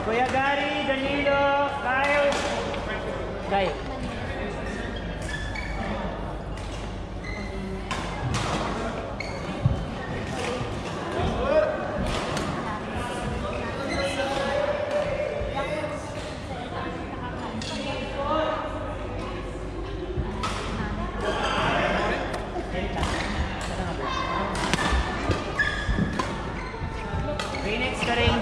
Kuya Gary, Danilo, Kyle. Kyle. Phoenix ka rin.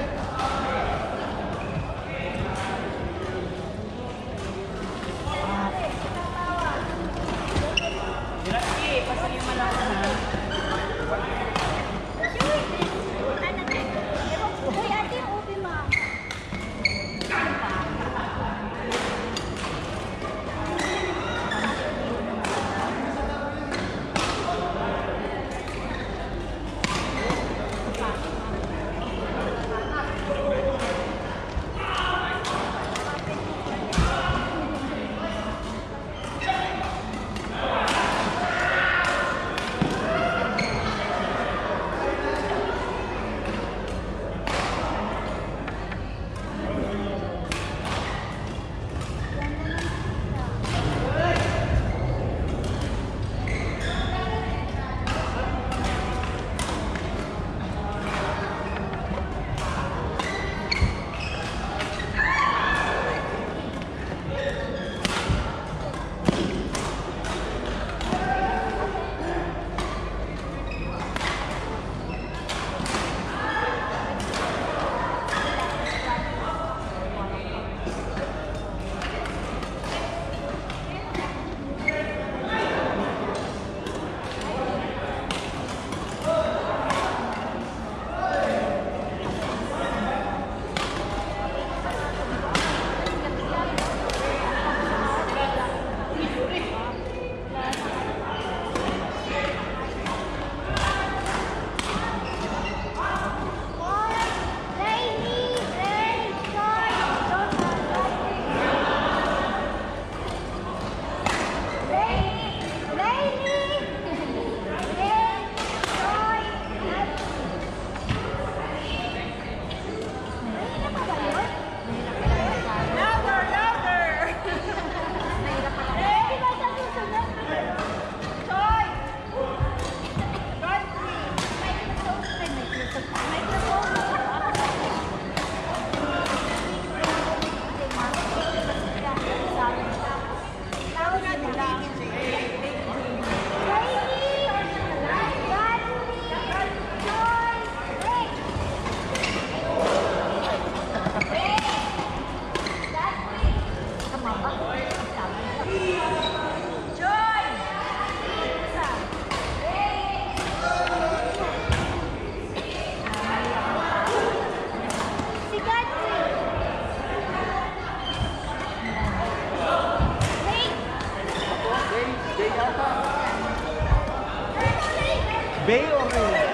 Bay o Ray?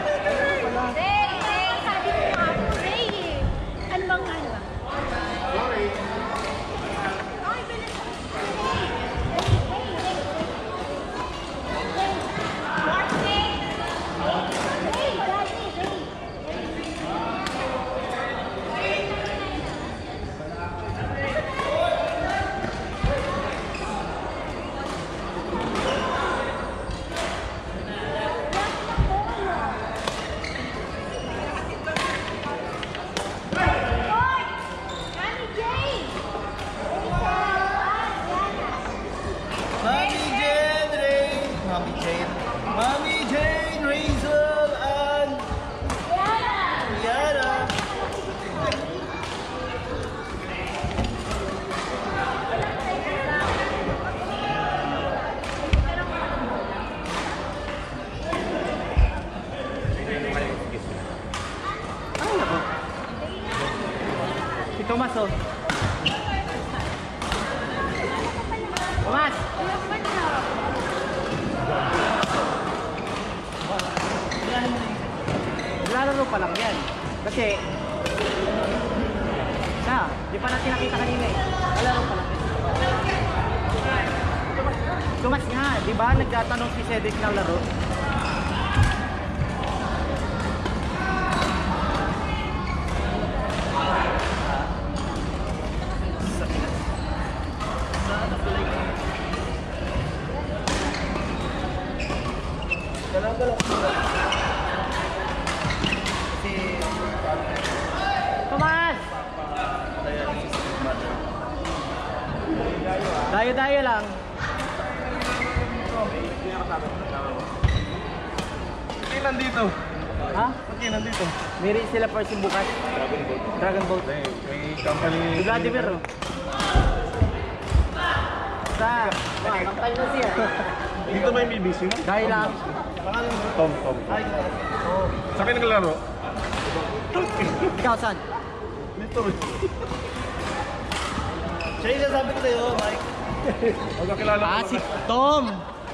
Ray! Sabi ko nga ako, Ray eh. Ano bang ano? Sorry. Ay, bilis. Mommy Jane, Razel, and Rihanna. Ay, nako. Si Tomas, oh. Tomas! Lalaro pa lang yan. Kasi di pa natin nakita kanina eh. Lalaro pa lang yan. Tumas nga, di ba? Nagtatanong si Cedric ng laro. Dayo-dayo lang. Hindi nandito. Ha? Hindi nandito. May race sila first yung bukas. Dragon Boat. May company. Si Vladimir, oh. Sa, nangtay na siya. Dito ba yung BBC? Dayo lang. Tom. Sa akin naglalaro? Ikaw, saan? Dito. Siya yung sasabi ko sa'yo, Mike. Magkakilala ko. Si Tom.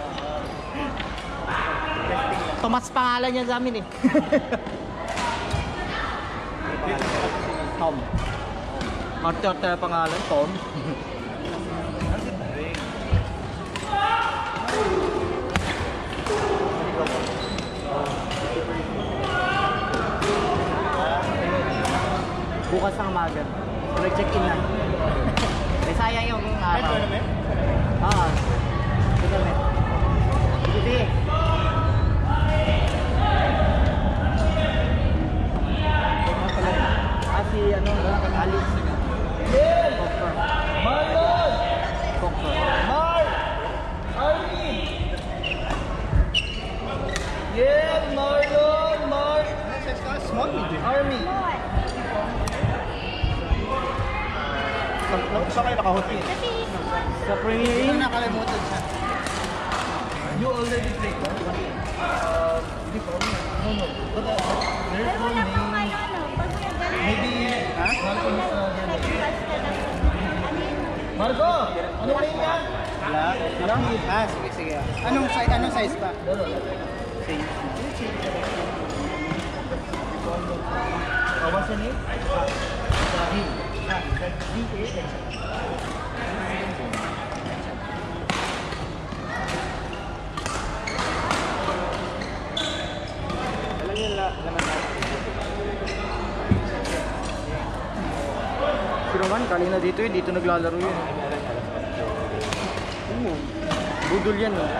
Tomas pangalan niya sa amin eh. Tom. Arte-arte na pangalan, Tom. Bukas ang umaga. Nag-check-in na. Eh, sayang yung araw. Oo. Tournament. Sige. Si ano, Alice. Cocker. Marlon! Cocker. Mark! Army! Yeah, Marlon! Mark! Small medium. Army! Saan kayo nakahotel? Sa Premier Inn. Nakalimutan siya. You already played one? Hindi pa. No. But there's Ay, one wala name. pang kayo, ano, pag nagaling. Maybe, Marco is Marco! Anong name niya? Wala? Ah, sige. Anong size pa? What's your name? Alam niyo naman natin. Si Roman, kanina dito eh. Dito naglalaro yun. Budol yan eh.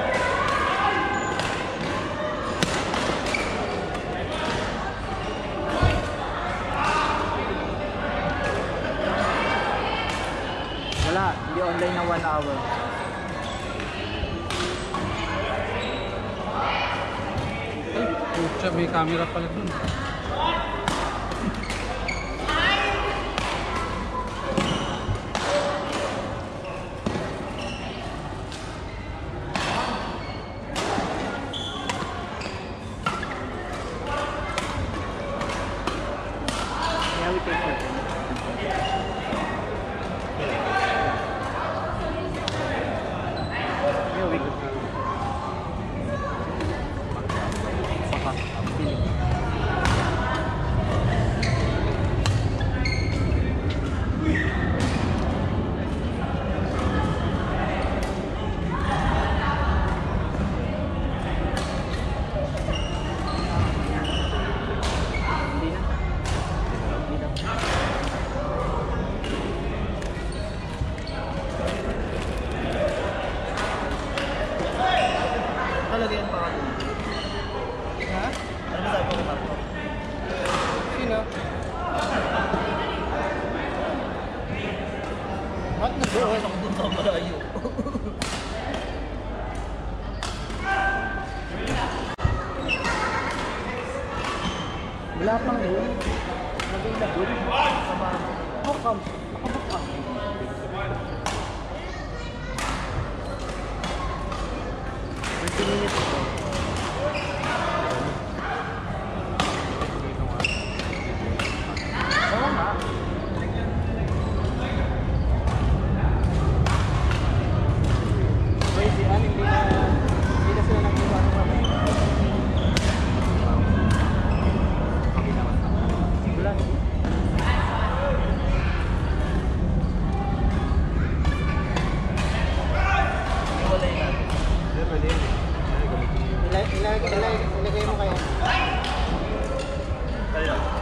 Wala, hindi online na 1 hour. Pucha, may camera pala dun. Yeah, we take it. Yeah, we go. Baka, piling. Hindi na. Hindi na. Talaga yan pa ako. Ha? Ano ba sabi ko Marco? Sino? Ba't nag-uwas ako dun sa malayo? Wala pang yun. Nag-ilabot. How come? Nakabuk ka. 20 minutes ito. Oo nga. Pwede, hindi na sila nag-iwan. Wala. Iwalay na. Ilagay mo kaya? Kaya.